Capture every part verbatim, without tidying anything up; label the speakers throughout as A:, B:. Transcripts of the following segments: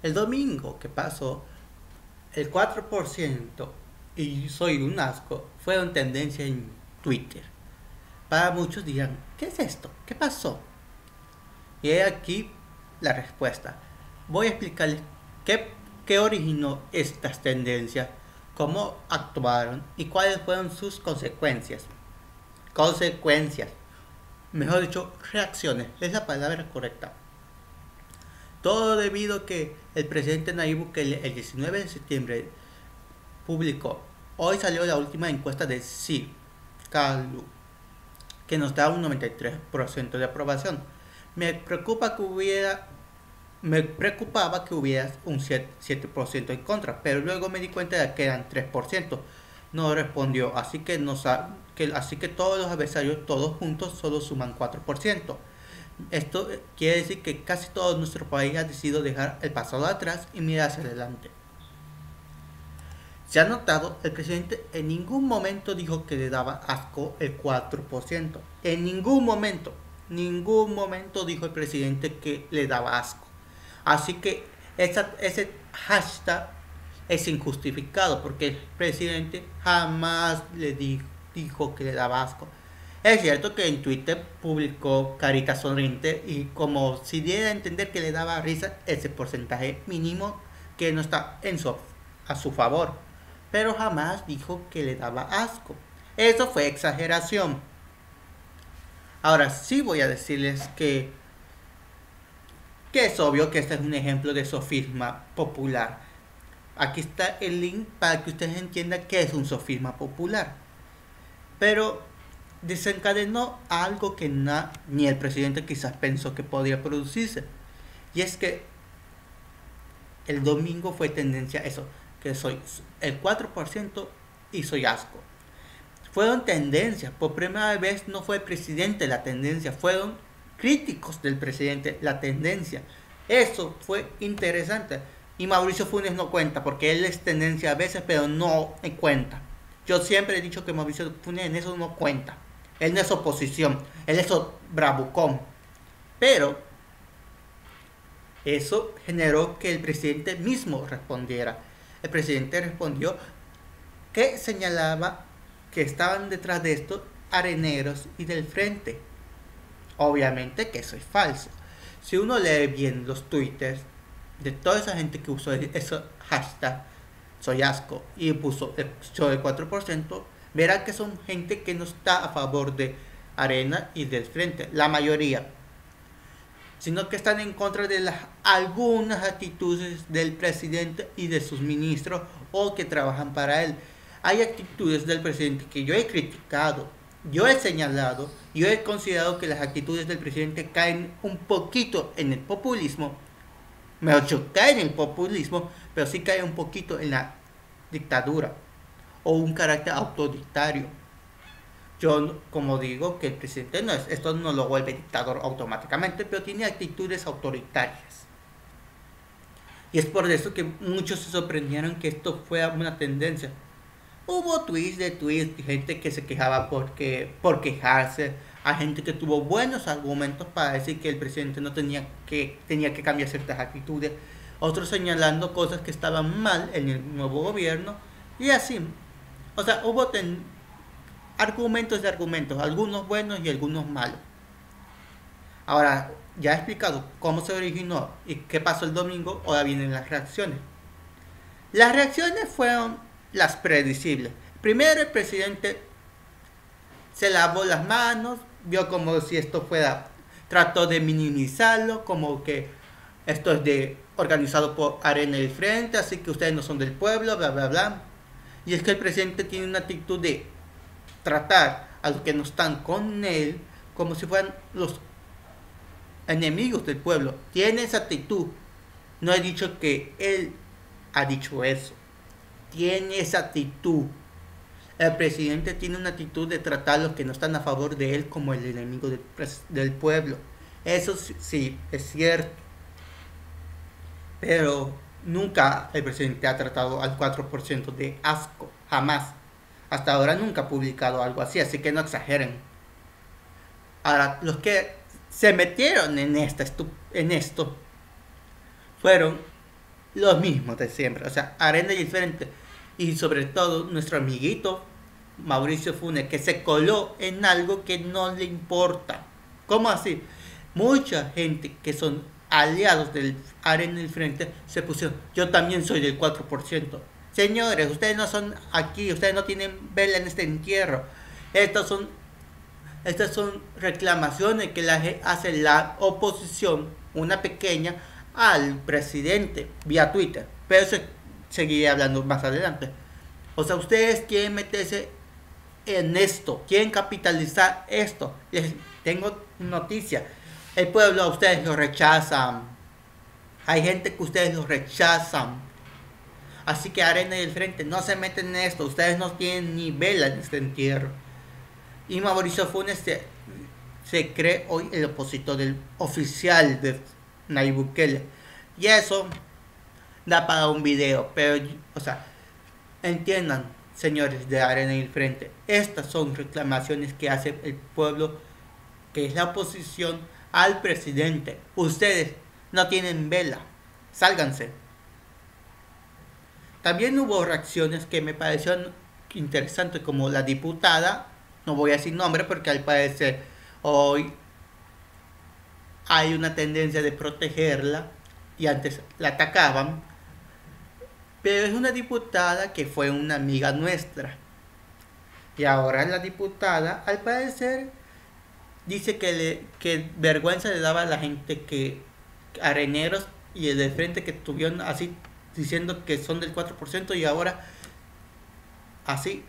A: El domingo que pasó, el cuatro por ciento y soy un asco fueron tendencia en Twitter. Para muchos dirán, ¿qué es esto? ¿Qué pasó? Y he aquí la respuesta. Voy a explicarles qué, qué originó estas tendencias, cómo actuaron y cuáles fueron sus consecuencias. Consecuencias, mejor dicho, reacciones, es la palabra correcta. Todo debido a que el presidente Nayib Bukele el diecinueve de septiembre publicó, hoy salió la última encuesta de C I V, que nos da un noventa y tres por ciento de aprobación. Me preocupa que hubiera me preocupaba que hubiera un siete por ciento en contra, pero luego me di cuenta de que eran tres por ciento. No respondió, así que, nos ha, que, así que todos los adversarios, todos juntos, solo suman cuatro por ciento. Esto quiere decir que casi todo nuestro país ha decidido dejar el pasado atrás y mirar hacia adelante. Se ha notado, el presidente en ningún momento dijo que le daba asco el cuatro por ciento. En ningún momento, ningún momento dijo el presidente que le daba asco. Así que esa, ese hashtag es injustificado porque el presidente jamás le di, dijo que le daba asco. Es cierto que en Twitter publicó carita sonriente y como si diera a entender que le daba risa ese porcentaje mínimo que no está en su, a su favor. Pero jamás dijo que le daba asco. Eso fue exageración. Ahora sí voy a decirles que, que es obvio que este es un ejemplo de sofisma popular. Aquí está el link para que ustedes entiendan qué es un sofisma popular. Pero desencadenó algo que na, ni el presidente quizás pensó que podía producirse. Y es que el domingo fue tendencia eso, que soy el cuatro por ciento y soy asco. Fueron tendencias, por primera vez no fue el presidente la tendencia, fueron críticos del presidente la tendencia. Eso fue interesante. Y Mauricio Funes no cuenta, porque él es tendencia a veces, pero no cuenta. Yo siempre he dicho que Mauricio Funes en eso no cuenta. Él no es oposición, él es bravucón. Pero eso generó que el presidente mismo respondiera. El presidente respondió que señalaba que estaban detrás de esto areneros y del frente. Obviamente que eso es falso. Si uno lee bien los twitters de toda esa gente que usó ese hashtag soy asco y puso el cuatro por ciento, verá que son gente que no está a favor de Arena y del frente, la mayoría, sino que están en contra de las algunas actitudes del presidente y de sus ministros o que trabajan para él. Hay actitudes del presidente que yo he criticado, yo he señalado, yo he considerado que las actitudes del presidente caen un poquito en el populismo. Mejor dicho, caen en el populismo, pero sí caen un poquito en la dictadura o un carácter autodictario. Yo, como digo, que el presidente no es, esto no lo vuelve dictador automáticamente, pero tiene actitudes autoritarias. Y es por eso que muchos se sorprendieron que esto fuera una tendencia. Hubo tweets de tweets, gente que se quejaba porque, por quejarse, a gente que tuvo buenos argumentos para decir que el presidente no tenía que, tenía que cambiar ciertas actitudes, otros señalando cosas que estaban mal en el nuevo gobierno, y así. O sea, hubo ten, argumentos de argumentos, algunos buenos y algunos malos. Ahora, ya he explicado cómo se originó y qué pasó el domingo, ahora vienen las reacciones. Las reacciones fueron las predecibles. Primero el presidente se lavó las manos, vio como si esto fuera, trató de minimizarlo, como que esto es de organizado por Arena y Frente, así que ustedes no son del pueblo, bla bla bla. Y es que el presidente tiene una actitud de tratar a los que no están con él como si fueran los enemigos del pueblo. Tiene esa actitud. No he dicho que él ha dicho eso. Tiene esa actitud. El presidente tiene una actitud de tratar a los que no están a favor de él como el enemigo del, del pueblo. Eso sí, es cierto. Pero nunca el presidente ha tratado al cuatro por ciento de asco. Jamás. Hasta ahora nunca ha publicado algo así, así que no exageren. Ahora, los que se metieron en, esta, en esto fueron Lo mismo de siempre, o sea, Arena y el Frente. Y sobre todo nuestro amiguito Mauricio Funes, que se coló en algo que no le importa. ¿Cómo así? Mucha gente que son aliados del Arena y el Frente se pusieron, yo también soy del cuatro por ciento. Señores, ustedes no son aquí, ustedes no tienen vela en este entierro. Estas son, estas son reclamaciones que la, hace la oposición, una pequeña, al presidente vía Twitter. Pero eso seguiré hablando más adelante. O sea, ustedes quieren meterse en esto, quieren capitalizar esto. Les tengo noticia. El pueblo a ustedes lo rechazan. Hay gente que ustedes lo rechazan. Así que Arena y el Frente no se meten en esto. Ustedes no tienen ni vela en este entierro. Y Mauricio Funes se, se cree hoy el opositor del oficial de Nayib Bukele. Y eso da para un video. Pero, o sea, entiendan, señores de Arena y el Frente, estas son reclamaciones que hace el pueblo, que es la oposición al presidente. Ustedes no tienen vela. Sálganse. También hubo reacciones que me parecieron interesantes, como la diputada, no voy a decir nombre porque al parecer hoy hay una tendencia de protegerla y antes la atacaban, pero es una diputada que fue una amiga nuestra y ahora la diputada al parecer dice que, le, que vergüenza le daba a la gente que areneros y el de frente que estuvieron así diciendo que son del cuatro por ciento y ahora así.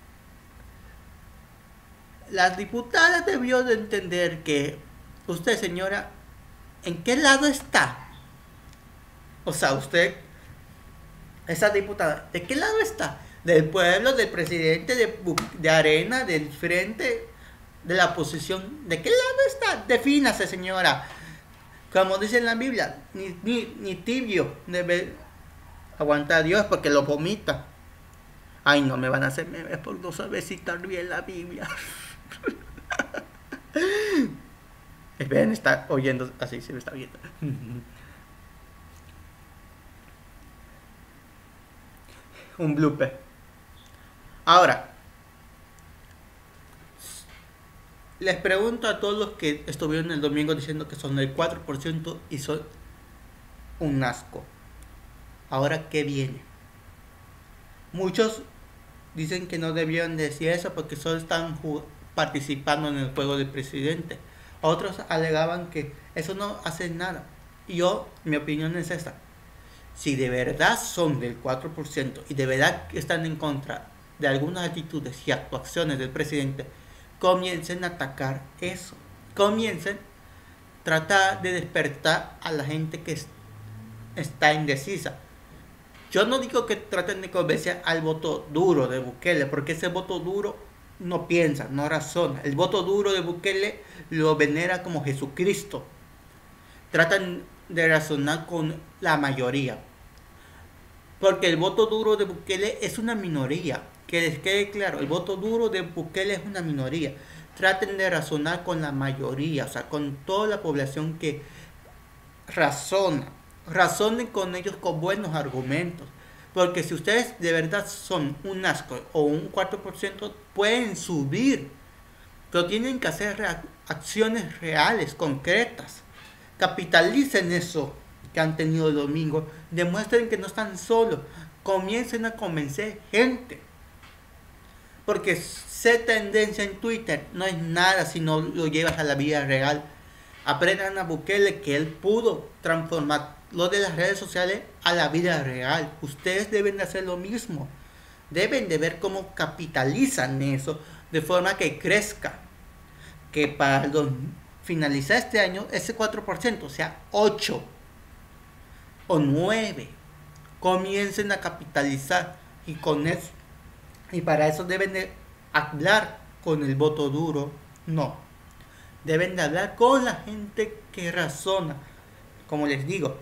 A: La diputada debió de entender que usted, señora, ¿en qué lado está? O sea, usted, esa diputada, ¿de qué lado está? ¿Del pueblo, del presidente, de, de Arena, del Frente, de la oposición? ¿De qué lado está? Defínase, señora. Como dice en la Biblia, ni, ni, ni tibio debe aguanta a Dios porque lo vomita. Ay, no me van a hacer memes por no saber citar bien la Biblia. Esperen, está oyendo así, se me está viendo. Un blooper. Ahora, les pregunto a todos los que estuvieron el domingo diciendo que son el cuatro por ciento y son un asco. Ahora, ¿qué viene? Muchos dicen que no debieron decir eso porque solo están participando en el juego del presidente. Otros alegaban que eso no hace nada. Y yo, mi opinión es esta. Si de verdad son del cuatro por ciento y de verdad están en contra de algunas actitudes y actuaciones del presidente, comiencen a atacar eso. Comiencen a tratar de despertar a la gente que está indecisa. Yo no digo que traten de convencer al voto duro de Bukele, porque ese voto duro no piensa, no razona. El voto duro de Bukele lo venera como Jesucristo. Tratan de razonar con la mayoría. Porque el voto duro de Bukele es una minoría. Que les quede claro, el voto duro de Bukele es una minoría. Traten de razonar con la mayoría, o sea, con toda la población que razona. Razonen con ellos con buenos argumentos. Porque si ustedes de verdad son un asco o un cuatro por ciento, pueden subir. Pero tienen que hacer acciones reales, concretas. Capitalicen eso que han tenido el domingo. Demuestren que no están solos. Comiencen a convencer gente. Porque ser tendencia en Twitter no es nada si no lo llevas a la vida real. Aprendan a Bukele que él pudo transformar lo de las redes sociales a la vida real. Ustedes deben de hacer lo mismo. Deben de ver cómo capitalizan eso de forma que crezca. Que para finalizar este año ese cuatro por ciento sea ocho o nueve. Comiencen a capitalizar y con eso. Y para eso deben de hablar con el voto duro. No. Deben de hablar con la gente que razona. Como les digo.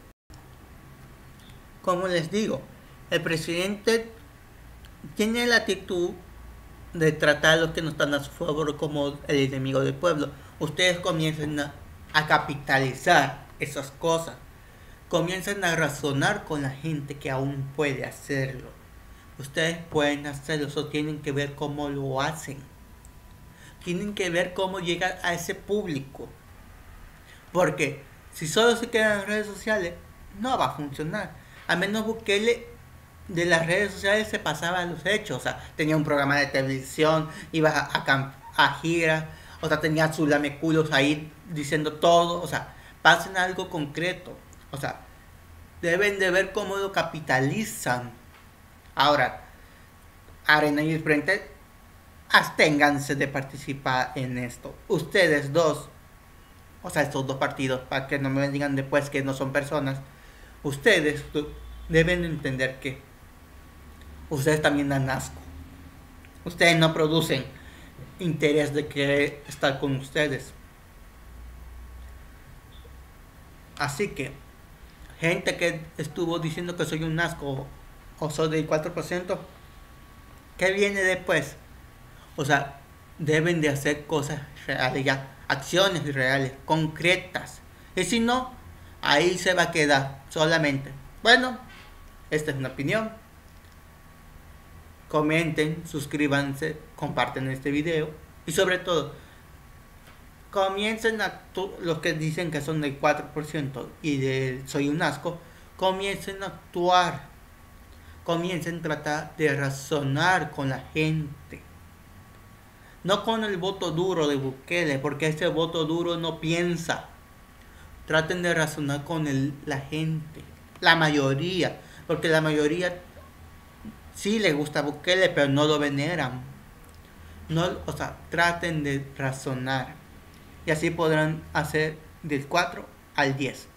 A: Como les digo. El presidente tiene la actitud de tratar a los que no están a su favor como el enemigo del pueblo. Ustedes comiencen a, a capitalizar esas cosas. Comiencen a razonar con la gente que aún puede hacerlo. Ustedes pueden hacerlo, solo tienen que ver cómo lo hacen. Tienen que ver cómo llegan a ese público. Porque si solo se quedan en redes sociales, no va a funcionar. A menos Bukele de las redes sociales se pasaba a los hechos. O sea, tenía un programa de televisión, iba a, a, a gira, o sea, tenía sus lameculos ahí diciendo todo. O sea, pasen algo concreto. O sea, deben de ver cómo lo capitalizan. Ahora, Arena y el Frente, absténganse de participar en esto. Ustedes dos, o sea, estos dos partidos, para que no me digan después que no son personas, ustedes deben entender que ustedes también dan asco. Ustedes no producen interés de querer estar con ustedes. Así que, gente que estuvo diciendo que soy un asco o soy del cuatro por ciento, ¿qué viene después? O sea, deben de hacer cosas reales ya, acciones reales, concretas. Y si no, ahí se va a quedar solamente. Bueno, esta es una opinión. Comenten, suscríbanse, comparten este video. Y sobre todo, comiencen a los que dicen que son del cuatro por ciento y de soy un asco, comiencen a actuar. Comiencen a tratar de razonar con la gente. No con el voto duro de Bukele, porque ese voto duro no piensa. Traten de razonar con el, la gente, la mayoría, porque la mayoría sí le gusta a Bukele, pero no lo veneran. No, o sea, traten de razonar y así podrán hacer del cuatro al diez.